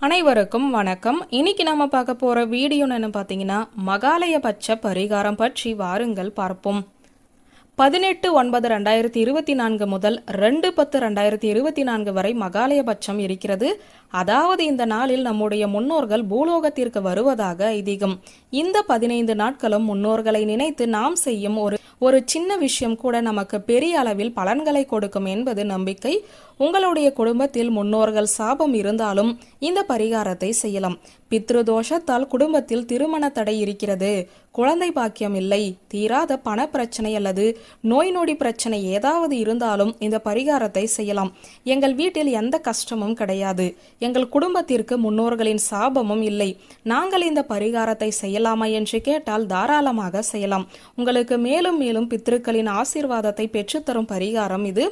அனைவருக்கும் வணக்கம். இன்னைக்கு நம்ம பார்க்க போற வீடியோ என்ன பார்த்தீங்கன்னா, மகாலயபட்ச பரிகாரம் பற்றி வாருங்கள் பார்ப்போம். 18/9/2024 முதல் 2/10/2024 வரை மகாலயபட்சம் இருக்கிறது. அதாவது இந்த நாளில் நம்முடைய முன்னோர்கள் பூலோகத்திற்கு வருவதாக ஐதீகம். இந்த 15 நாட்களும் முன்னோர்களை நினைத்து நாம் செய்யும் ஒரு சின்ன விஷயம் கூட நமக்கு பெரிய அளவில் பலன்களை கொடுக்கும் என்பது நம்பிக்கை. உங்களுடைய குடும்பத்தில் முன்னோர்கள் சாபம் இருந்தாலும் இந்த பரிகாரத்தை செய்யலாம். பித்ருதோஷத்தால் குடும்பத்தில் திருமண தடை இருக்கிறது, குழந்தை பாக்கியம் இல்லை, தீராத பண பிரச்சனை அல்லது நோய் நொடி பிரச்சனை ஏதாவது இருந்தாலும் இந்த பரிகாரத்தை செய்யலாம். எங்கள் வீட்டில் எந்த கஷ்டமும் கிடையாது, எங்கள் குடும்பத்திற்கு முன்னோர்களின் சாபமும் இல்லை, நாங்கள் இந்த பரிகாரத்தை செய்யலாமா என்று கேட்டால் தாராளமாக செய்யலாம். உங்களுக்கு மேலும் மேலும் பித்ருக்களின் ஆசீர்வாதத்தை பெற்றுத்தரும் பரிகாரம் இது.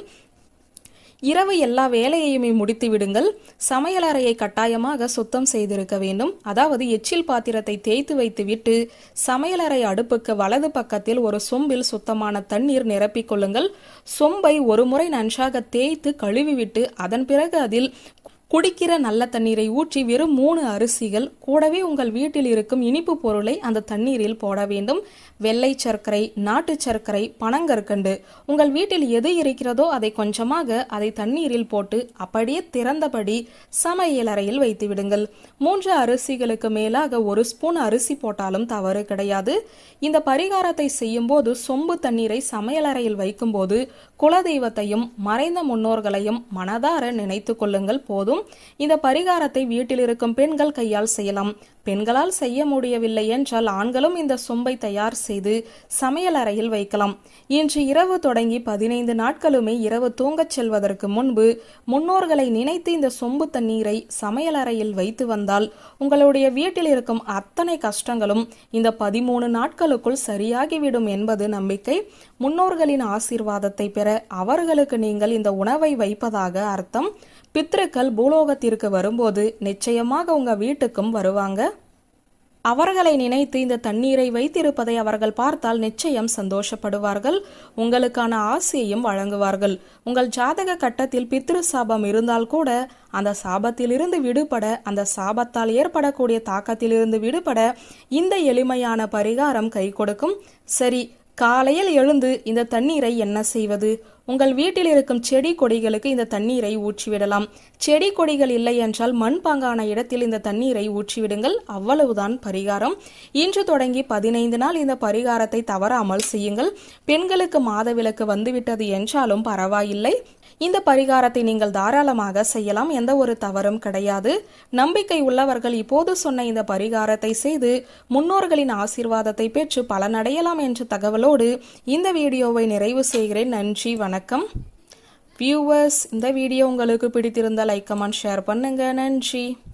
இரவு எல்லா வேலையையுமே முடித்து விடுங்கள். சமையலறையை கட்டாயமாக சுத்தம் செய்திருக்க வேண்டும். அதாவது எச்சில் பாத்திரத்தை தேய்த்து வைத்து விட்டு சமையலறை அடுப்புக்கு வலது பக்கத்தில் ஒரு சொம்பில் சுத்தமான தண்ணீர் நிரப்பிக் கொள்ளுங்கள். சொம்பை ஒரு முறை நன்றாக தேய்த்து கழுவிவிட்டு அதன் பிறகு அதில் குடிக்கிற நல்ல தண்ணீரை ஊற்றி வெறும் 3 அரிசிகள் கூடவே உங்கள் வீட்டில் இருக்கும் இனிப்பு பொருளை அந்த தண்ணீரில் போட வேண்டும். வெள்ளை சர்க்கரை, நாட்டு சர்க்கரை, பனங்கற்கண்டு உங்கள் வீட்டில் எது இருக்கிறதோ அதை கொஞ்சமாக அதை தண்ணீரில் போட்டு அப்படியே திறந்தபடி சமையலறையில் வைத்து விடுங்கள். 3 அரிசிகளுக்கு மேலாக 1 ஸ்பூன் அரிசி போட்டாலும் தவறு கிடையாது. இந்த பரிகாரத்தை செய்யும் போது சொம்பு தண்ணீரை சமையலறையில் வைக்கும் போது குலதெய்வத்தையும் மறைந்த முன்னோர்களையும் மனதார நினைத்து கொள்ளுங்கள் போதும். இந்த பரிகாரத்தை வீட்டில் இருக்கும் பெண்கள் கையால் செய்யலாம். பெண்களால் செய்ய முடியவில்லை என்றால் ஆண்களும் இந்த சொம்பை தயார் செய்து சமையல் அறையில் வைக்கலாம். இன்று இரவு தொடங்கி 15 நாட்களுமே இரவு தூங்கச் செல்வதற்கு முன்பு முன்னோர்களை நினைத்து இந்த சொம்பு தண்ணீரை சமையல் அறையில் வைத்து வந்தால் உங்களுடைய வீட்டில் இருக்கும் அத்தனை கஷ்டங்களும் இந்த 13 நாட்களுக்குள் சரியாகிவிடும் என்பது நம்பிக்கை. முன்னோர்களின் ஆசீர்வாதத்தை பெற அவர்களுக்கு நீங்கள் இந்த உணவை வைப்பதாக அர்த்தம். பித்ருக்கள் பூலோகத்திற்கு வரும்போது நிச்சயமாக உங்க வீட்டுக்கும் வருவாங்க. அவர்களை நினைத்து இந்த தண்ணீரை வைத்திருப்பதை அவர்கள் பார்த்தால் நிச்சயம் சந்தோஷப்படுவார்கள். உங்களுக்கான ஆசையையும் வழங்குவார்கள். உங்கள் ஜாதக கட்டத்தில் பித்ரு சாபம் இருந்தால் கூட அந்த சாபத்திலிருந்து விடுபட, அந்த சாபத்தால் ஏற்படக்கூடிய தாக்கத்திலிருந்து விடுபட இந்த எளிமையான பரிகாரம் கை கொடுக்கும். சரி, காலையில் எழுந்து இந்த தண்ணீரை என்ன செய்வது? உங்கள் வீட்டில் இருக்கும் செடி கொடிகளுக்கு இந்த தண்ணீரை ஊற்றிவிடலாம். செடி கொடிகள் இல்லை என்றால் மண்பாங்கான இடத்தில் இந்த தண்ணீரை ஊற்றிவிடுங்கள். அவ்வளவுதான் பரிகாரம். இன்று தொடங்கி 15 நாள் இந்த பரிகாரத்தை தவறாமல் செய்யுங்கள். பெண்களுக்கு மாதவிலக்கு வந்துவிட்டது என்றாலும் பரவாயில்லை, இந்த பரிகாரத்தை நீங்கள் தாராளமாக செய்யலாம். எந்த ஒரு தவறும் கிடையாது. நம்பிக்கை உள்ளவர்கள் இப்போது சொன்ன இந்த பரிகாரத்தை செய்து முன்னோர்களின் ஆசீர்வாதத்தை பெற்று பலனடையலாம் என்ற தகவலோடு இந்த வீடியோவை நிறைவு செய்கிறேன். நன்றி, வணக்கம். வியூவர்ஸ், இந்த வீடியோ உங்களுக்கு பிடித்திருந்தால் லைக், கமெண்ட், ஷேர் பண்ணுங்க. நன்றி.